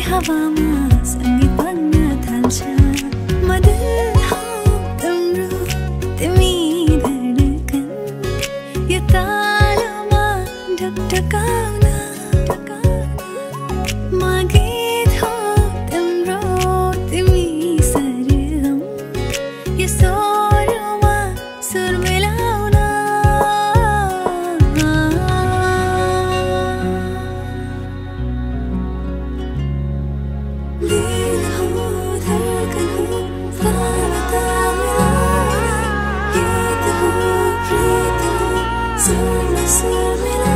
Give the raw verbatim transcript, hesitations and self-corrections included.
हावामा सँगै बग्न थाल्छ म दिल हो तिम्रो तिमी धडकन यो तालमा ढकढकाउन म गीत हो तिम्रो तिमी सरगम यो स्वरमा सुर मिलाउन दिल हो धडकन हो वार्ता मिलाउन गीत हो प्रीत हो सुरमा सुर मिलाउन